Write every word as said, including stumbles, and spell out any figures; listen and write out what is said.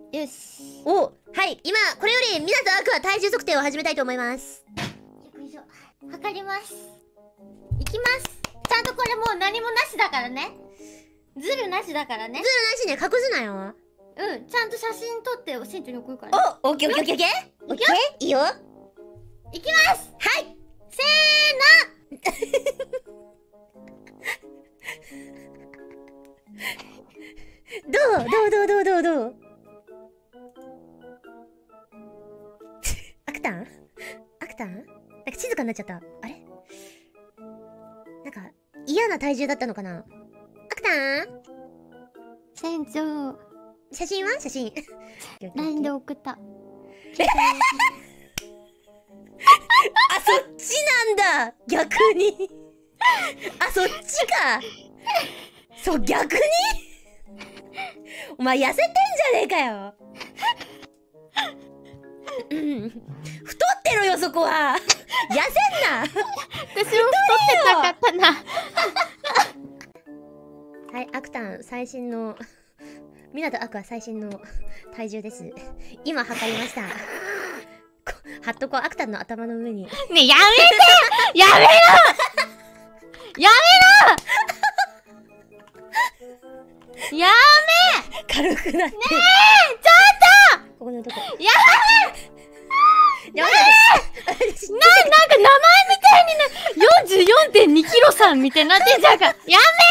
よし。 お、はい、今これより湊アクア体重測定を始めたいと思います。 よいしょ。測ります。いきます。ちゃんとこれもう何もなしだからね。ズルなしだからね。 ズルなしね、隠すなよ。 うん、ちゃんと写真撮って船長に送るからね。 お、オッケーオッケーオッケーオッケー。いいよ。 いきます。 はい。 せーの。どうどうどうどうどうどう。アクタン？アクタン？なんか静かになっちゃった。あれ？なんか嫌な体重だったのかな。アクタン？ 船長。 写真は？写真。 ライン で送った。 あ、そっちなんだ。逆に。あ、そっちか。そう、逆に。お前痩せてんじゃねえかよ。うん、太ってろよそこは。痩せんな。 私も太ってたかったな。 はい、アクタン最新の湊アクア最新の体重です。今測りました。はっとこアクタンの頭の上に。ねえ、やめてやめろやめろやめ軽くなって。ねえ、ちょっとここのとこ。 やめやめて。 な、なんか名前みたいにな、よんじゅうよんてんにキロさんみたいになってんじゃんか。やめ